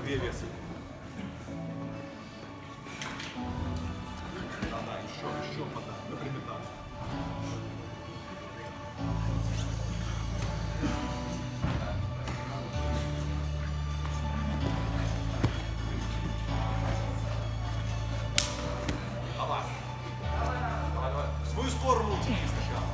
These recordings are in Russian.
2 веса. Да, еще подай, например, так. Давай. В свою сторону тяни сначала.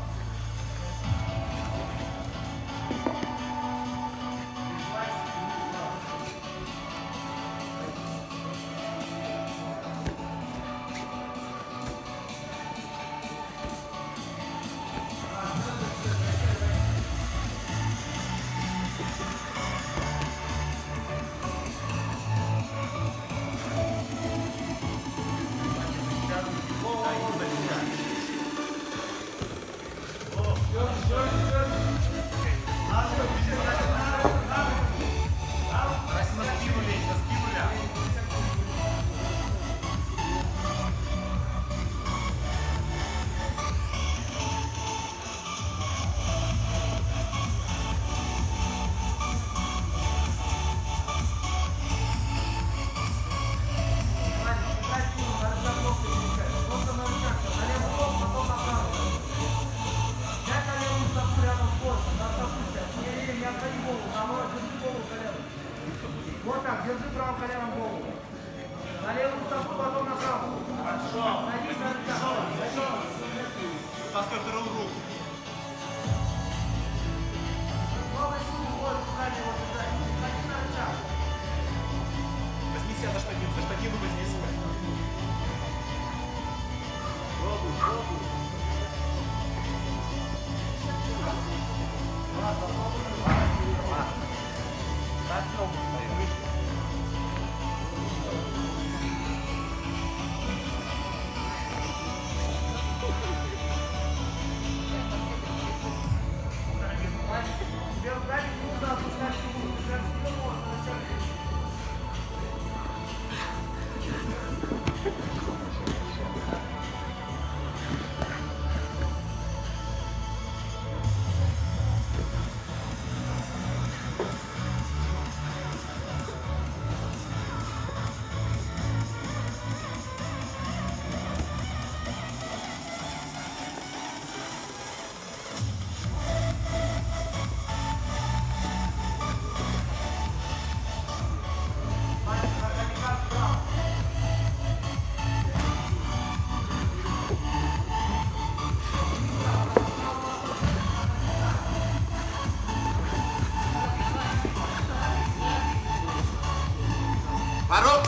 Вот так, держи правым коленом голову. На левую стопу, потом на правую. Хорошо. Садись на рычаг. Таскай вторую руку. Много сил уходит, куда его держать. Садись на рычаг. Возьми себя за штанину возьми себя. Пробуй, пробуй. Тебе ударить нужно опускать руку. Прям себе можно начать. Пару!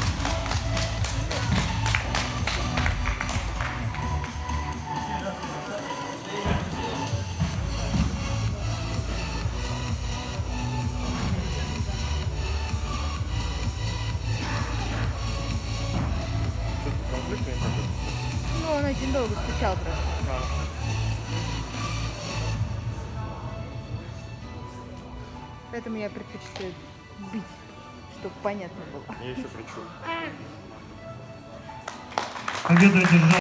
Ну, он очень долго стучал просто. Поэтому я предпочитаю бить, чтобы понятно было. Я еще кричу. Победу одержал.